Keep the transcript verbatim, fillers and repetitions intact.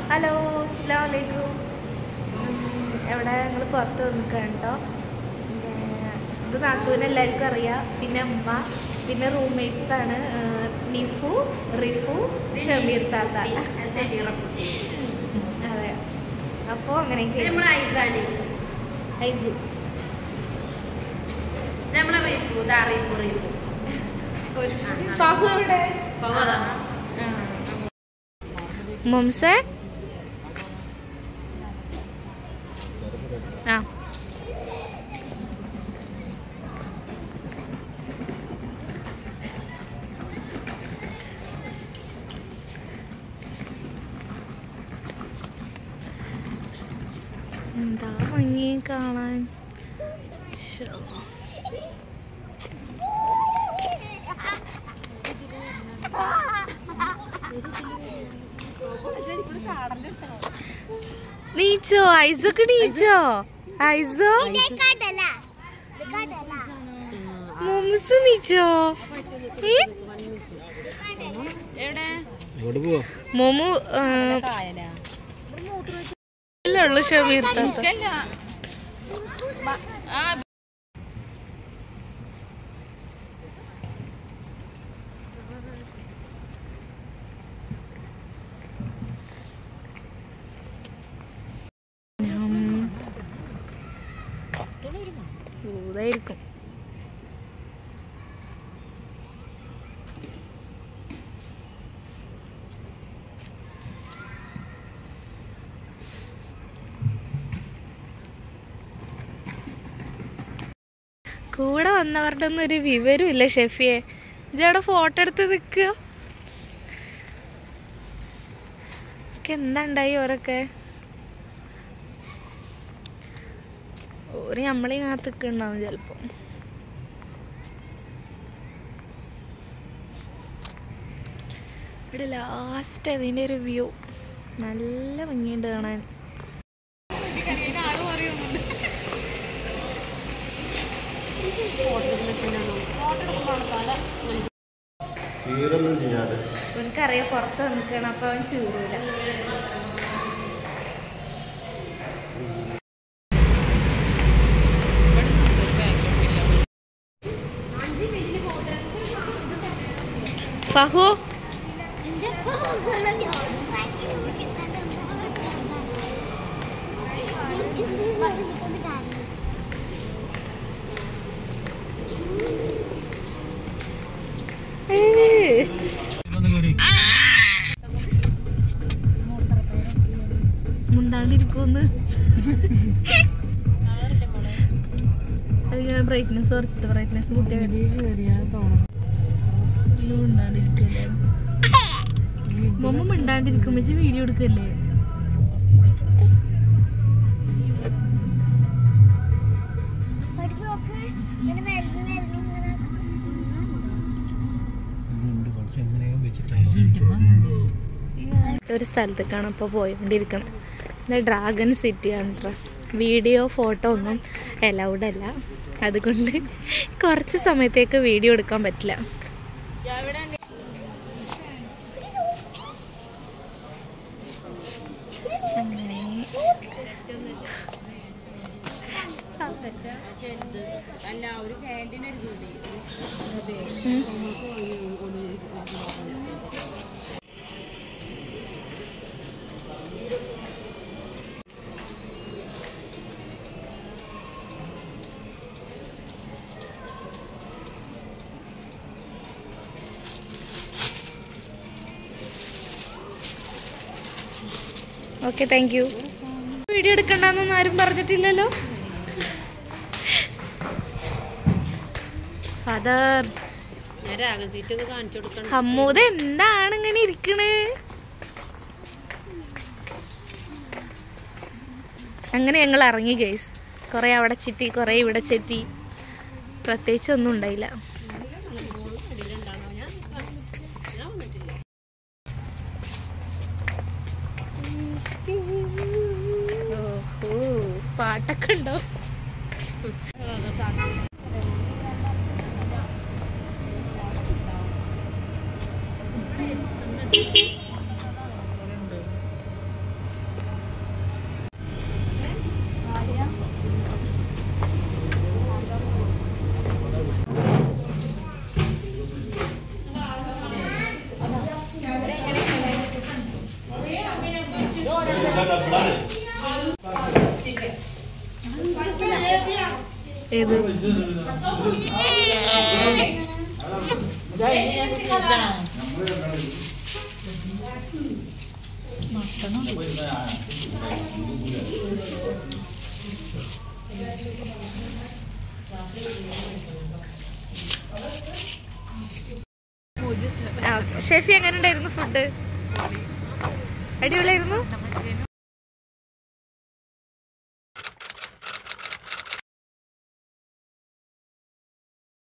Hello അസ്സലാമു അലൈക്കും. എവിടെ ഞങ്ങൾ പുറത്ത് വന്നിട്ടോ. ഇത് നാത്തൂനെ എല്ലാവർക്കും അറിയാം. പിന്നെ അമ്മ, പിന്നെ റൂംമേറ്റ്സ് ആണ് നിഫു, റിഫു, ഷമീർ താത്ത. അതെ, അപ്പോൾ അങ്ങനെയൊക്കെ ഐസു ഫഹു എവിടെ? മംസേ ആ എന്താ ഭംഗി കാണാൻ. നീച്ചോ ഐസൊക്കെ നീച്ചോ ഐസോ മുംസ് നീച്ചോ മോമു ഉള്ളു ഷമീർ ൂതായിരിക്കും. കൂടെ വന്നവരുടെ ഒന്നും ഒരു വിവരം ഇല്ല. ഷെഫിയെ ഇജവിടെ ഫോട്ടോ എടുത്ത് നിൽക്കുക. എന്താ ഉണ്ടായി ഓരൊക്കെ? ഓര് നമ്മളീ കാത്തൊക്കെ ഉണ്ടാവും ചിലപ്പോ. ഇവിടെ ലാസ്റ്റ് അതിൻ്റെ ഒരു വ്യൂ നല്ല ഭംഗിയുണ്ട് കാണാൻ. എനിക്കറിയാം പുറത്ത് വന്നിക്കണം, അപ്പൊ അവൻ ചീറൂല. ഫഹു മുണ്ടാണ്ടിരിക്കുന്ന്. ബ്രൈറ്റ്നെസ് കുറച്ചിട്ട് ബ്രൈറ്റ്നെസ് കൂട്ടിയാൽ മിണ്ടാണ്ടിരിക്കല്ലേ മമ്മ മിണ്ടാണ്ടിരിക്കും. വെച്ച് വീഡിയോ എടുക്കല്ലേ? ഒരു സ്ഥലത്തേക്കാണ് ഇപ്പോൾ പോയിക്കൊണ്ടിരിക്കണം. ഡ്രാഗൺ സിറ്റിയാണ് ഇത്ര. വീഡിയോ ഫോട്ടോ ഒന്നും അലൗഡ് അല്ല, അതുകൊണ്ട് കുറച്ച് സമയത്തേക്ക് വീഡിയോ എടുക്കാൻ പറ്റില്ല. അങ്ങനെ ഓക്കെ, താങ്ക് യു. വീഡിയോ എടുക്കണ്ടെന്നൊന്നും ആരും പറഞ്ഞിട്ടില്ലല്ലോ. ഫാദർ ഹമ്മൂദ് എന്താണ് ഇങ്ങനെ ഇരിക്കണ്? അങ്ങനെ ഞങ്ങൾ ഇറങ്ങി ഗൈസ്. കുറെ അവിടെ ചെറ്റി, കുറെ ഇവിടെ ചെറ്റി. പ്രത്യേകിച്ച് ഒന്നും ഉണ്ടായില്ല. പാട്ടൊക്കെ ഉണ്ടോ? ഏത് ഷെഫി എങ്ങനെ ഉണ്ടായിരുന്നു ഫുഡ്? അടിപൊളിയായിരുന്നു.